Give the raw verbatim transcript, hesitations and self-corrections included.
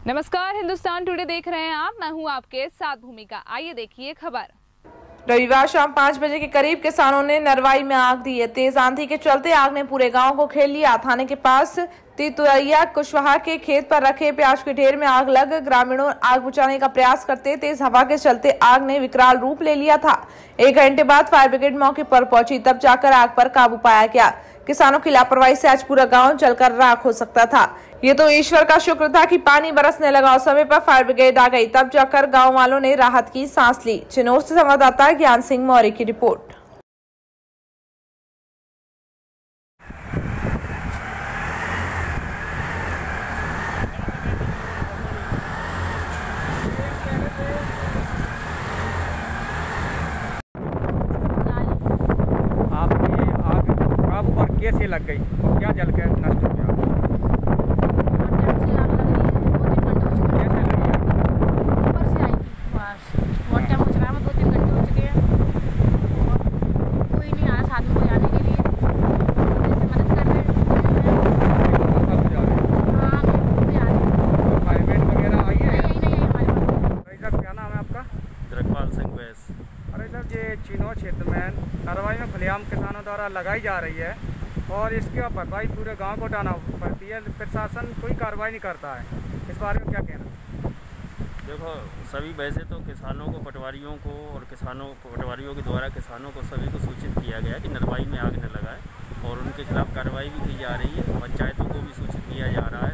नमस्कार, हिंदुस्तान टुडे देख रहे हैं आप। मैं हूं आपके साथ भूमिका। आइए देखिए खबर। रविवार शाम पाँच बजे के करीब किसानों ने नरवाई में आग दी है। तेज आंधी के चलते आग ने पूरे गांव को घेर लिया। थाने के पास तितुरैया कुशवाहा के खेत पर रखे प्याज के ढेर में आग लग ग्रामीणों आग बुझाने का प्रयास करते तेज हवा के चलते आग ने विकराल रूप ले लिया था। एक घंटे बाद फायर ब्रिगेड मौके पर पहुंची, तब जाकर आग पर काबू पाया गया। किसानों की लापरवाही से आज पूरा गांव जलकर राख हो सकता था। ये तो ईश्वर का शुक्र था कि पानी बरसने लगा और समय पर फायर ब्रिगेड आ गई, तब जाकर गांव वालों ने राहत की सांस ली। चिनौर से संवाददाता ज्ञान सिंह मौर्य की रिपोर्ट। आपकी आग काबू पर कैसे लग गई और क्या जल कर नष्ट हो गया? चिनौर क्षेत्र में नरवाई में खुलेआम किसानों द्वारा लगाई जा रही है और इसकी भरपाई पूरे गांव को उठाना पड़ती है। प्रशासन कोई कार्रवाई नहीं करता है, इस बारे में क्या कहना? देखो, सभी वैसे तो किसानों को, पटवारियों को और किसानों पटवारियों के द्वारा किसानों को सभी को सूचित किया गया कि नरवाई में आग न लगाए और उनके खिलाफ कार्रवाई भी की जा रही है। पंचायतों को भी सूचित किया जा रहा है।